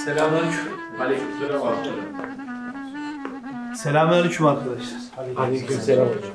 Selamünaleyküm. Aleykümselam abi. Selamünaleyküm arkadaşlar. Aleykümselam hocam.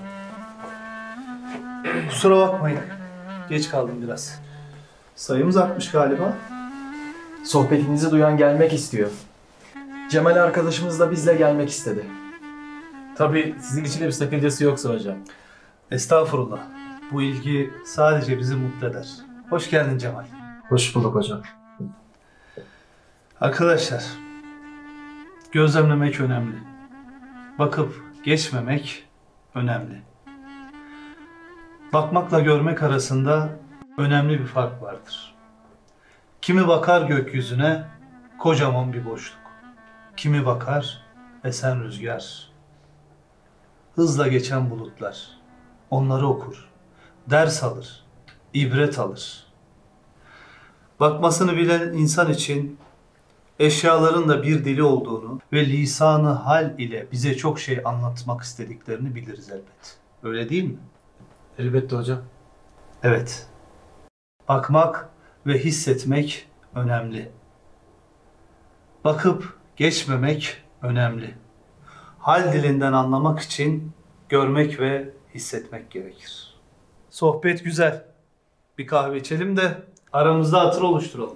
Kusura bakmayın. Geç kaldım biraz. Sayımız artmış galiba. Sohbetinizi duyan gelmek istiyor. Cemal arkadaşımız da bizle gelmek istedi. Tabii sizin için de bir sakıncası yoksa hocam. Estağfurullah. Bu ilgi sadece bizi mutlu eder. Hoş geldin Cemal. Hoş bulduk hocam. Arkadaşlar, gözlemlemek önemli. Bakıp geçmemek önemli. Bakmakla görmek arasında önemli bir fark vardır. Kimi bakar gökyüzüne, kocaman bir boşluk. Kimi bakar, esen rüzgar. Hızla geçen bulutlar. Onları okur, ders alır, ibret alır. Bakmasını bilen insan için eşyaların da bir dili olduğunu ve lisanı hal ile bize çok şey anlatmak istediklerini biliriz elbet. Öyle değil mi? Elbette hocam. Evet. Bakmak ve hissetmek önemli. Bakıp geçmemek önemli. Hal dilinden anlamak için görmek ve hissetmek gerekir. Sohbet güzel. Bir kahve içelim de aramızda hatır oluşturalım.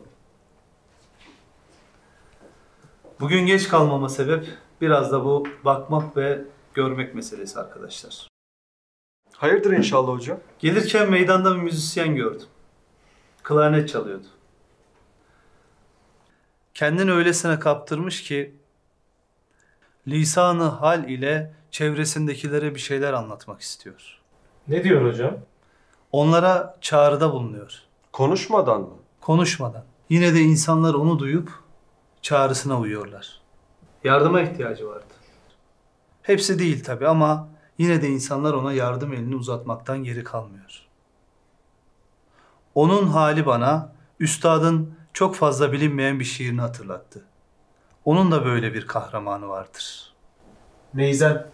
Bugün geç kalmama sebep biraz da bu bakmak ve görmek meselesi arkadaşlar. Hayırdır inşallah hocam? Gelirken meydanda bir müzisyen gördüm. Klarnet çalıyordu. Kendini öylesine kaptırmış ki lisanı hal ile çevresindekilere bir şeyler anlatmak istiyor. Ne diyor hocam? Onlara çağrıda bulunuyor. Konuşmadan mı? Konuşmadan. Yine de insanlar onu duyup çağrısına uyuyorlar. Yardıma ihtiyacı vardı. Hepsi değil tabii ama yine de insanlar ona yardım elini uzatmaktan geri kalmıyor. Onun hali bana üstadın çok fazla bilinmeyen bir şiirini hatırlattı. Onun da böyle bir kahramanı vardır. Neyzen.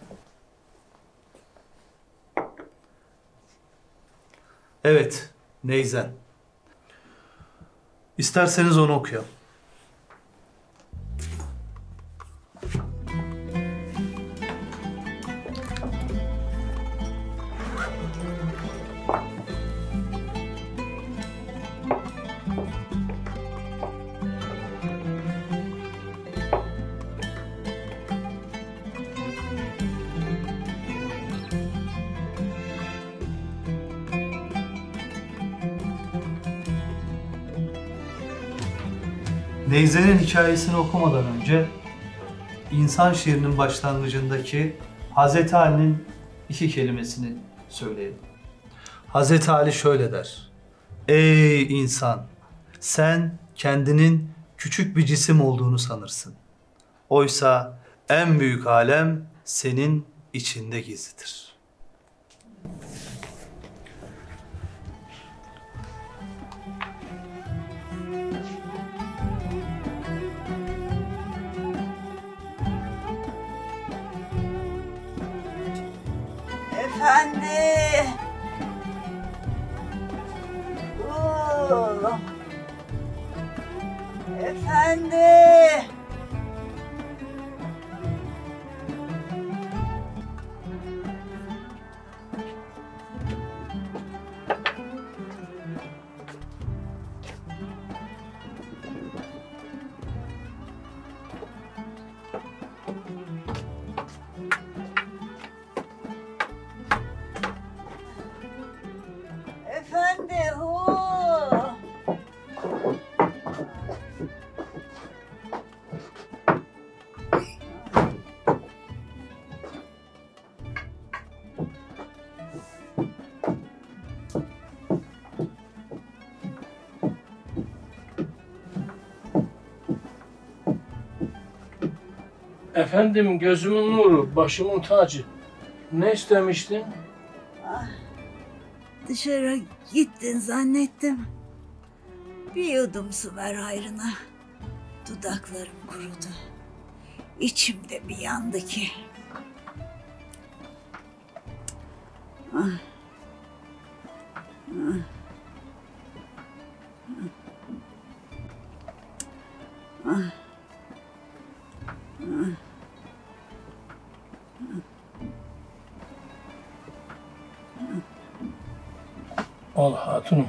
Evet, Neyzen. İsterseniz onu okuyalım. Neyzen'in hikayesini okumadan önce insan şiirinin başlangıcındaki Hazreti Ali'nin iki kelimesini söyleyelim. Hazreti Ali şöyle der: Ey insan! Sen kendinin küçük bir cisim olduğunu sanırsın. Oysa en büyük alem senin içinde gizlidir. Efendi. Oo. Efendi. Efendi. Oo. Efendim gözümün nuru, başımın tacı. Ne istemiştin? Dışarı gittin zannettim. Bir yudum su ver hayrına. Dudaklarım kurudu. İçimde bir yandı ki. Ah. Ah. Ah. Al hatunum.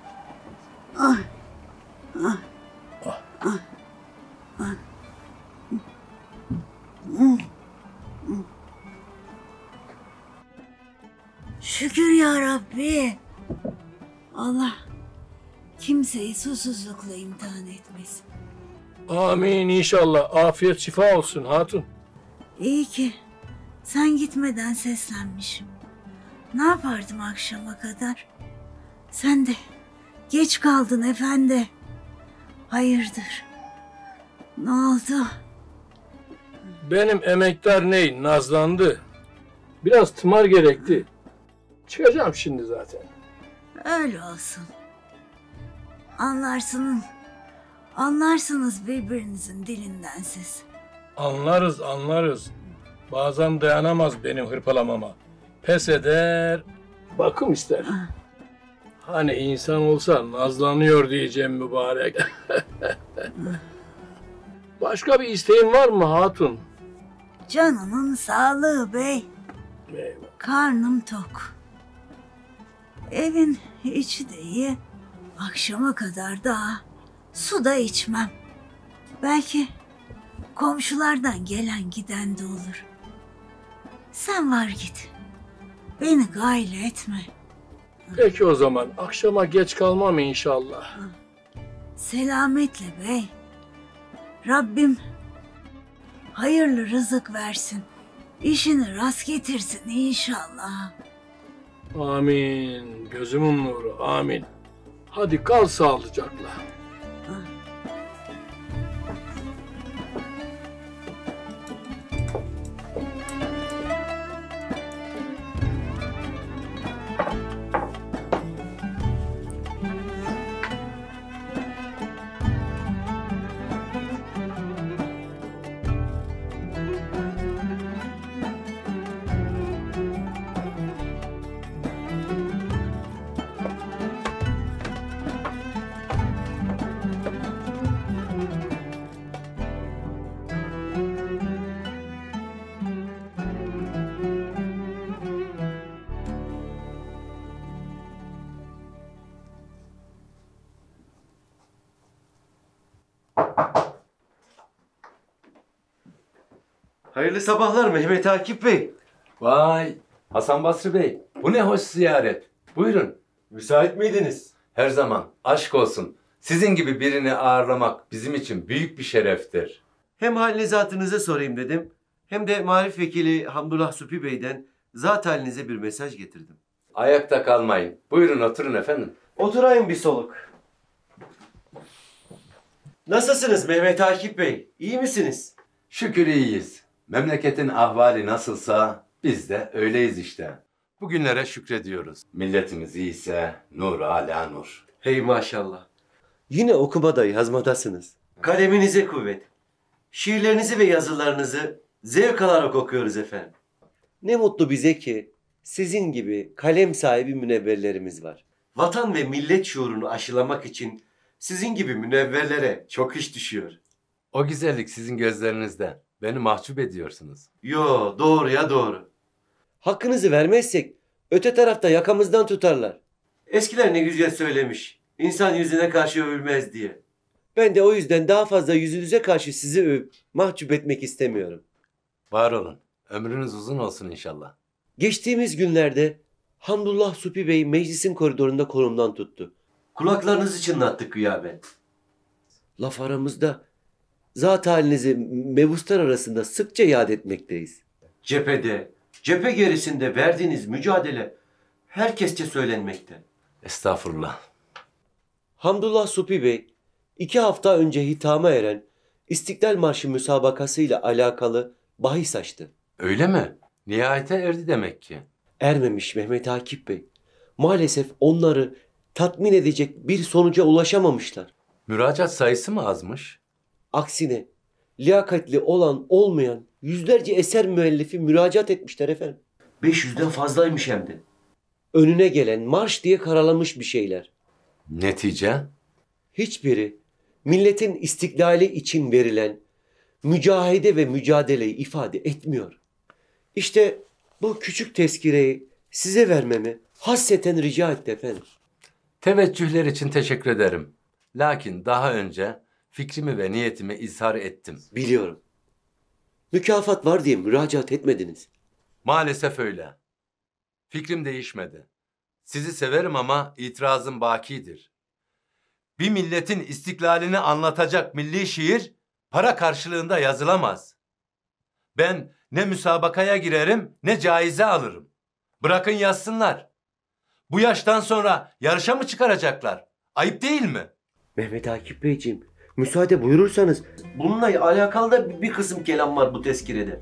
Şükür ya Rabbi. Allah kimseyi susuzlukla imtihan etmesin. Amin inşallah. Afiyet şifa olsun hatun. İyi ki sen gitmeden seslenmişim. Ne yapardım akşama kadar? Sen de geç kaldın efendi. Hayırdır? Ne oldu? Benim emektar ney nazlandı. Biraz tımar gerekti. Çıkacağım şimdi zaten. Öyle olsun. Anlarsınız birbirinizin dilinden siz. Anlarız. Bazen dayanamaz benim hırpalamama. Pes eder, bakım ister. Hani insan olsa nazlanıyor diyeceğim mübarek. Başka bir isteğin var mı hatun? Canının sağlığı bey. Eyvallah. Karnım tok. Evin içi de iyi. Akşama kadar daha su da içmem. Belki komşulardan gelen giden de olur. Sen var git. Beni gayle etme. Peki o zaman akşama geç kalmam inşallah. Selametle bey. Rabbim hayırlı rızık versin. İşini rast getirsin inşallah. Amin. Gözümün nuru. Amin. Hadi kal sağlıcakla. Hayırlı sabahlar Mehmet Akif Bey. Vay Hasan Basri Bey, bu ne hoş ziyaret. Buyurun. Müsait miydiniz? Her zaman aşk olsun. Sizin gibi birini ağırlamak bizim için büyük bir şereftir. Hem halini zatınıza sorayım dedim. Hem de Marif Vekili Hamdullah Supi Bey'den zat halinize bir mesaj getirdim. Ayakta kalmayın. Buyurun oturun efendim. Oturayım bir soluk. Nasılsınız Mehmet Akif Bey? İyi misiniz? Şükür iyiyiz. Memleketin ahvali nasılsa biz de öyleyiz işte. Bugünlere şükrediyoruz. Milletimiz iyiyse nur ala nur. Hey maşallah. Yine okumada yazmadasınız. Kaleminize kuvvet. Şiirlerinizi ve yazılarınızı zevk alarak okuyoruz efendim. Ne mutlu bize ki sizin gibi kalem sahibi münevverlerimiz var. Vatan ve millet şuurunu aşılamak için sizin gibi münevverlere çok iş düşüyor. O güzellik sizin gözlerinizde. Beni mahcup ediyorsunuz. Yo, doğru ya doğru. Hakkınızı vermezsek öte tarafta yakamızdan tutarlar. Eskiler ne güzel söylemiş. İnsan yüzüne karşı övülmez diye. Ben de o yüzden daha fazla yüzünüze karşı sizi övüp mahcup etmek istemiyorum. Var olun. Ömrünüz uzun olsun inşallah. Geçtiğimiz günlerde Hamdullah Supi Bey meclisin koridorunda kolumdan tuttu. Kulaklarınızı çınlattık gıyaben. Laf aramızda zat halinizi mebuslar arasında sıkça yad etmekteyiz. Cephede, cephe gerisinde verdiğiniz mücadele herkesçe söylenmekte. Estağfurullah. Hamdullah Supi Bey, 2 hafta önce hitama eren İstiklal Marşı müsabakasıyla alakalı bahis açtı. Öyle mi? Nihayete erdi demek ki. Ermemiş Mehmet Akif Bey. Maalesef onları tatmin edecek bir sonuca ulaşamamışlar. Müracaat sayısı mı azmış? Aksine liyakatli olan olmayan yüzlerce eser müellifi müracaat etmişler efendim. 500'den fazlaymış hem de. Önüne gelen marş diye karalamış bir şeyler. Netice? Hiçbiri milletin istiklali için verilen mücahede ve mücadeleyi ifade etmiyor. İşte bu küçük tezkireyi size vermemi hasreten rica etti efendim. Teveccühler için teşekkür ederim. Lakin daha önce fikrimi ve niyetimi izhar ettim. Biliyorum. Mükafat var diye müracaat etmediniz. Maalesef öyle. Fikrim değişmedi. Sizi severim ama itirazım bakidir. Bir milletin istiklalini anlatacak milli şiir para karşılığında yazılamaz. Ben ne müsabakaya girerim ne caize alırım. Bırakın yazsınlar. Bu yaştan sonra yarışa mı çıkaracaklar? Ayıp değil mi? Mehmet Akif Beyciğim, müsaade buyurursanız bununla alakalı da bir kısım kelam var bu tezkirede.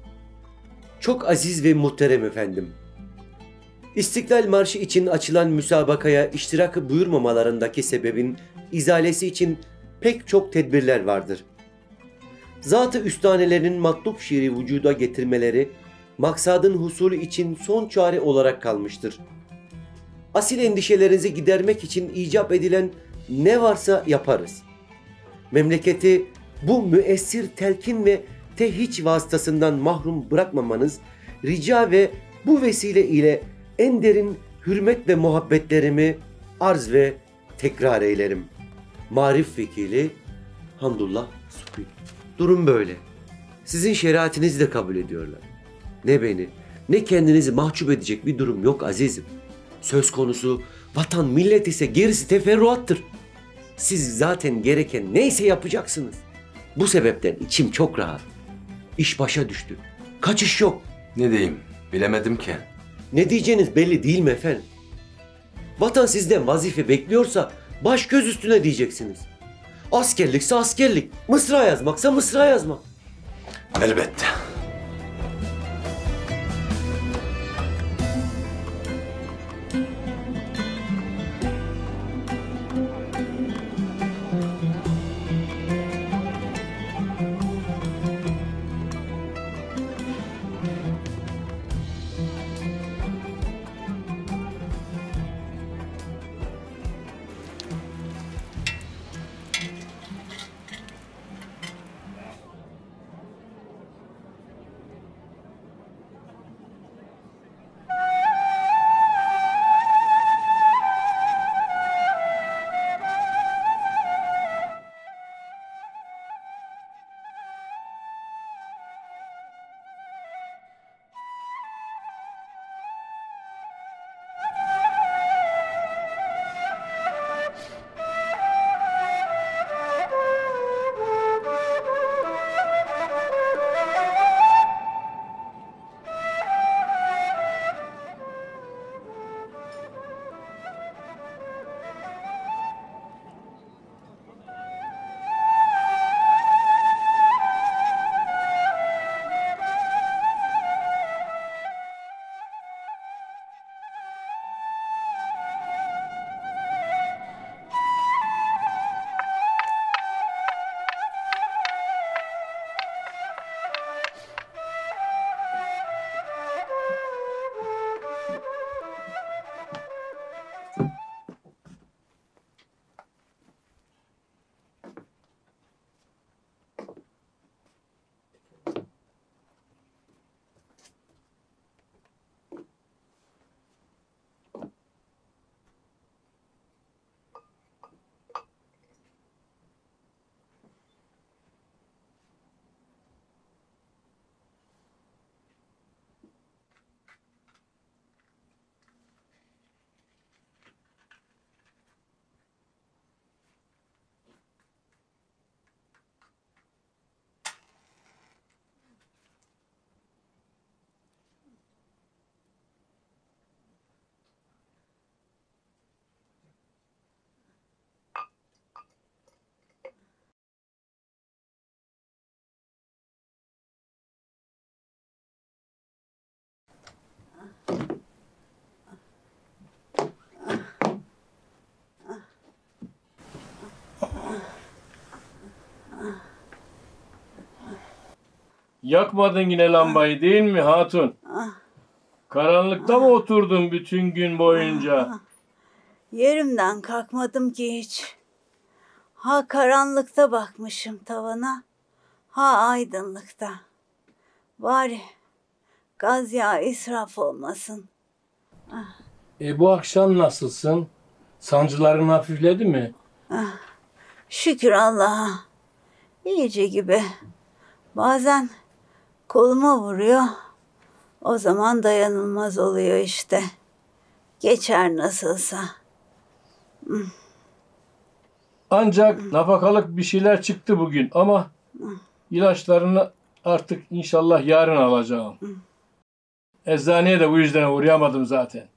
Çok aziz ve muhterem efendim. İstiklal Marşı için açılan müsabakaya iştirak buyurmamalarındaki sebebin izalesi için pek çok tedbirler vardır. Zat-ı üstanelerinin matlup şiiri vücuda getirmeleri, maksadın husulü için son çare olarak kalmıştır. Asil endişelerinizi gidermek için icap edilen ne varsa yaparız. Memleketi bu müessir telkin ve tehhiç vasıtasından mahrum bırakmamanız rica ve bu vesile ile en derin hürmet ve muhabbetlerimi arz ve tekrar eylerim. Marif Vekili Hamdullah Supi. Durum böyle. Sizin şeriatinizi de kabul ediyorlar. Ne beni ne kendinizi mahcup edecek bir durum yok azizim. Söz konusu vatan millet ise gerisi teferruattır. Siz zaten gereken neyse yapacaksınız. Bu sebepten içim çok rahat. İş başa düştü. Kaçış yok. Ne diyeyim bilemedim ki. Ne diyeceğiniz belli değil mi efendim? Vatan sizden vazife bekliyorsa baş göz üstüne diyeceksiniz. Askerlikse askerlik, mısra yazmaksa mısra yazmak. Elbette. Yakmadın yine lambayı değil mi hatun? Karanlıkta mı oturdun bütün gün boyunca? Yerimden kalkmadım ki hiç. Ha karanlıkta bakmışım tavana, Ha aydınlıkta. Bari gaz yağı israf olmasın. Bu akşam nasılsın? Sancıların hafifledi mi? Şükür Allah'a. İyice gibi. Bazen koluma vuruyor. O zaman dayanılmaz oluyor işte. Geçer nasılsa. Ancak nafakalık bir şeyler çıktı bugün ama ilaçlarını artık inşallah yarın alacağım. Eczaneye de bu yüzden uğrayamadım zaten.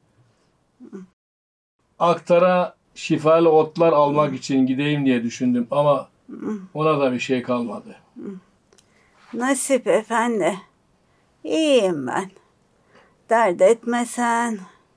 Aktar'a şifalı otlar almak için gideyim diye düşündüm ama ona da bir şey kalmadı. Nasip efendi. İyiyim ben. Dert etme sen.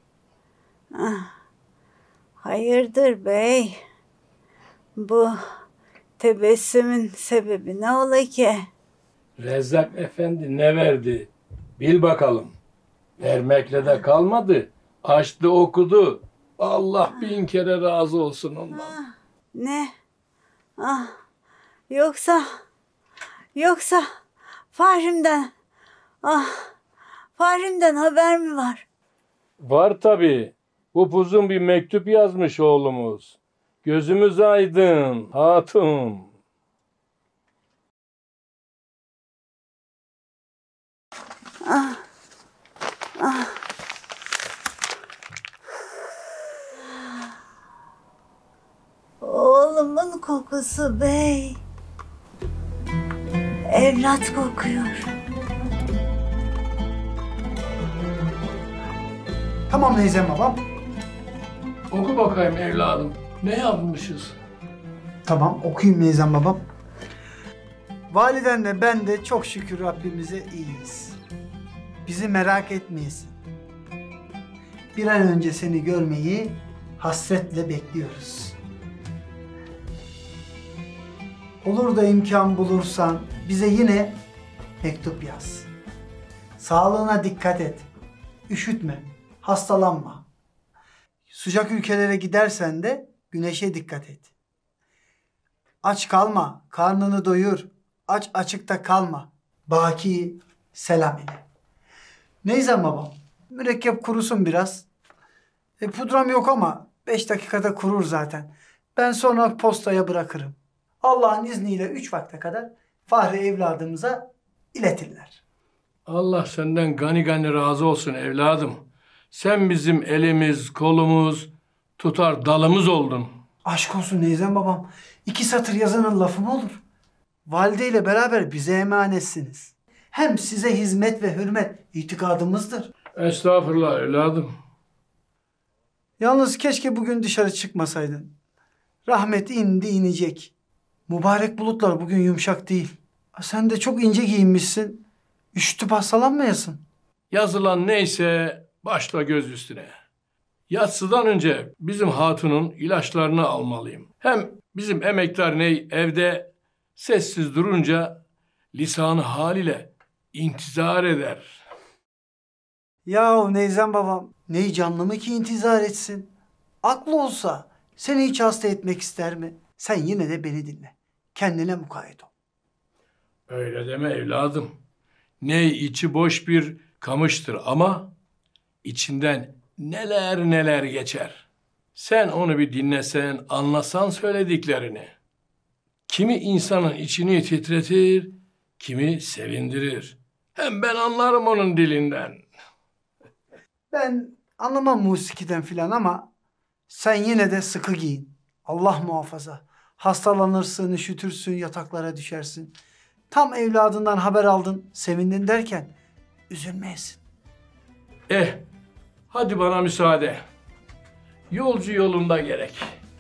Hayırdır bey? Bu tebessümün sebebi ne ola ki? Rezzak Efendi ne verdi? Bil bakalım. Vermekle de kalmadı. Açtı okudu. Allah bin kere razı olsun ondan. Ne? Yoksa Fahrim'den Fahrim'den haber mi var? Var tabii. Upuzun bir mektup yazmış oğlumuz. Gözümüz aydın hatun. Oğlumun kokusu bey. Evlat kokuyor. Tamam Neyzen babam. Oku bakayım evladım. Ne yapmışız? Tamam okuyayım Neyzen babam. Validenle ben de çok şükür Rabbimize iyiyiz. Bizi merak etmeyesin. Bir an önce seni görmeyi hasretle bekliyoruz. Olur da imkan bulursan bize yine mektup yaz. Sağlığına dikkat et. Üşütme, hastalanma. Sıcak ülkelere gidersen de güneşe dikkat et. Aç kalma, karnını doyur. Aç açıkta kalma. Baki selam ile. Neyse babam, mürekkep kurusun biraz. Pudram yok ama 5 dakikada kurur zaten. Ben sonra postaya bırakırım. Allah'ın izniyle 3 vakte kadar Fahri evladımıza iletirler. Allah senden gani gani razı olsun evladım. Sen bizim elimiz, kolumuz, tutar dalımız oldun. Aşk olsun Neyzen babam. 2 satır yazanın lafı mı olur? Valideyle beraber bize emanetsiniz. Hem size hizmet ve hürmet itikadımızdır. Estağfurullah evladım. Yalnız keşke bugün dışarı çıkmasaydın. Rahmet indi inecek. Mübarek bulutlar bugün yumuşak değil. Sen de çok ince giyinmişsin. Üşütüp hastalanmayasın. Yazılan neyse başla göz üstüne. Yatsıdan önce bizim hatunun ilaçlarını almalıyım. Hem bizim emektar ney evde sessiz durunca lisanı haliyle intizar eder. Yahu Neyzen babam, ney canlı mı ki intizar etsin? Aklı olsa seni hiç hasta etmek ister mi? Sen yine de beni dinle. Kendine mukayyet ol. Öyle deme evladım. Ney içi boş bir kamıştır ama içinden neler neler geçer. Sen onu bir dinlesen, anlasan söylediklerini. Kimi insanın içini titretir, kimi sevindirir. Hem ben anlarım onun dilinden. Ben anlamam musikiden filan ama sen yine de sıkı giyin. Allah muhafaza. Hastalanırsın, üşütürsün, yataklara düşersin. Tam evladından haber aldın, sevindin derken üzülmeyesin. Hadi bana müsaade. Yolcu yolunda gerek.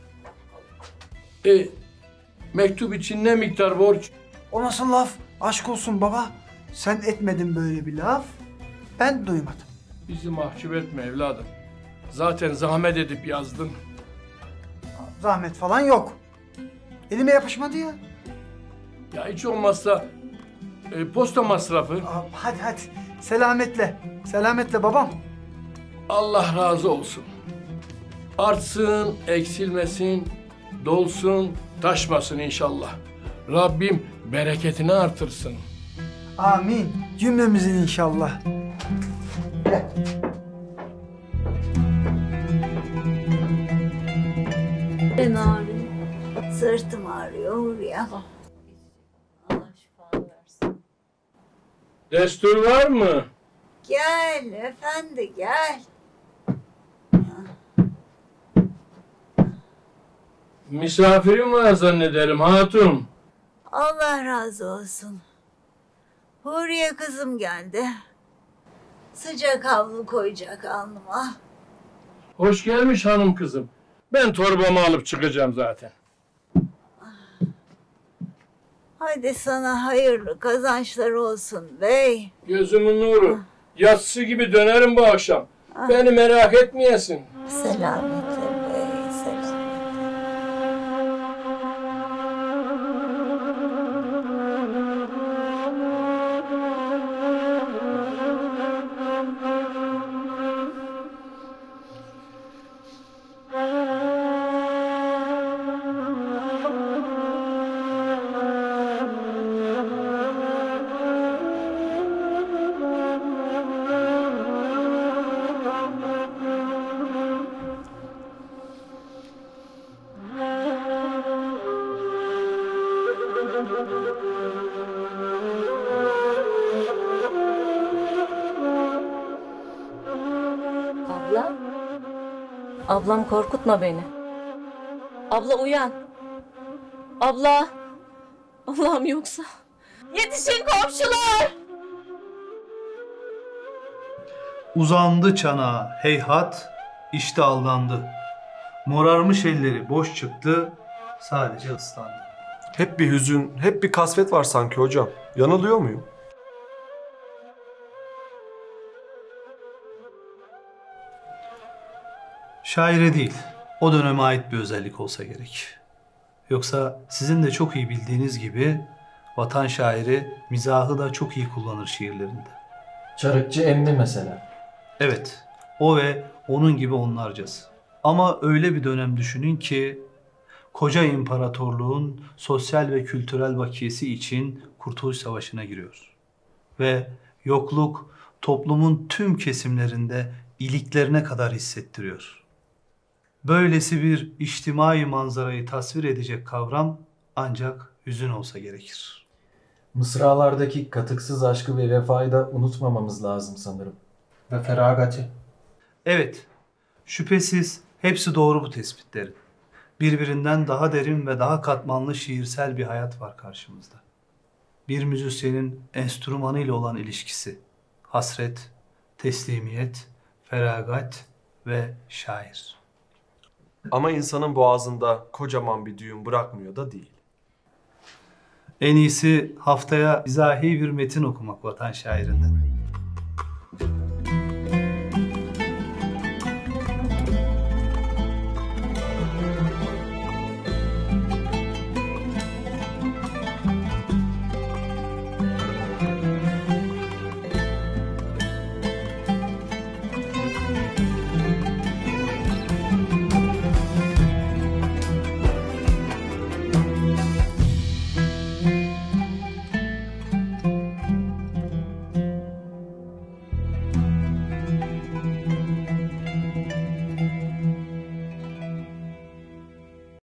Mektup için ne miktar borç? O nasıl laf? Aşk olsun baba. Sen etmedin böyle bir laf. Ben duymadım. Bizi mahcup etme evladım. Zaten zahmet edip yazdın. Zahmet falan yok. Elime yapışmadı ya. Ya hiç olmazsa posta masrafı. Hadi. Selametle. Selametle babam. Allah razı olsun. Artsın, eksilmesin, dolsun, taşmasın inşallah. Rabbim bereketini artırsın. Amin. Cümlemizin inşallah. Ben ağrıyor. Sırtım ağrıyor Huriye. Destur var mı? Gel efendi gel. Misafirim var zannederim hatun. Allah razı olsun. Huriye kızım geldi. Sıcak havlu koyacak alnıma. Hoş gelmiş hanım kızım. Ben torbamı alıp çıkacağım zaten. Hadi sana hayırlı kazançlar olsun bey. Gözümün nuru. Yatsı gibi dönerim bu akşam. Beni merak etmeyesin. Selametle bey, selametle. Abla. Ablam korkutma beni. Abla uyan. Abla. Allah'ım yoksa. Yetişin komşular. Uzandı çanağa heyhat, işte aldandı. Morarmış elleri boş çıktı, sadece ıslandı. Hep bir hüzün, hep bir kasvet var sanki hocam. Yanılıyor muyum? Şaire değil, o döneme ait bir özellik olsa gerek. Yoksa sizin de çok iyi bildiğiniz gibi vatan şairi mizahı da çok iyi kullanır şiirlerinde. Çarıkçı Emmi mesela. Evet, o ve onun gibi onlarcası. Ama öyle bir dönem düşünün ki koca imparatorluğun sosyal ve kültürel bakiyesi için Kurtuluş Savaşı'na giriyor. Ve yokluk toplumun tüm kesimlerinde iliklerine kadar hissettiriyor. Böylesi bir içtimai manzarayı tasvir edecek kavram ancak hüzün olsa gerekir. Mısralardaki katıksız aşkı ve vefayı da unutmamamız lazım sanırım. Ve feragati. Evet, şüphesiz hepsi doğru bu tespitlerin. Birbirinden daha derin ve daha katmanlı şiirsel bir hayat var karşımızda. Bir müzisyenin enstrümanı ile olan ilişkisi, hasret, teslimiyet, feragat ve şair. Ama insanın boğazında kocaman bir düğüm bırakmıyor da değil. En iyisi haftaya izahi bir metin okumak vatan şairinden.